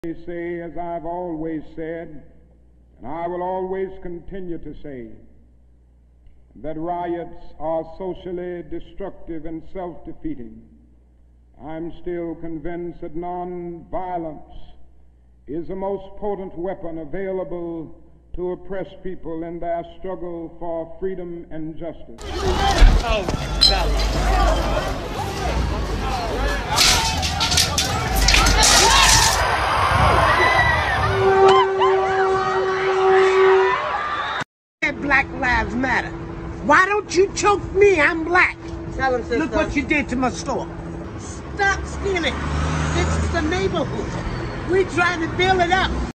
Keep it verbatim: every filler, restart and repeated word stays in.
They say, as I've always said, and I will always continue to say, that riots are socially destructive and self-defeating. I'm still convinced that non-violence is the most potent weapon available to oppress people in their struggle for freedom and justice. Oh, Black Lives Matter. Why don't you choke me? I'm black. Tell him, sister. Look what you did to my store. Stop stealing. This is the neighborhood. We're trying to build it up.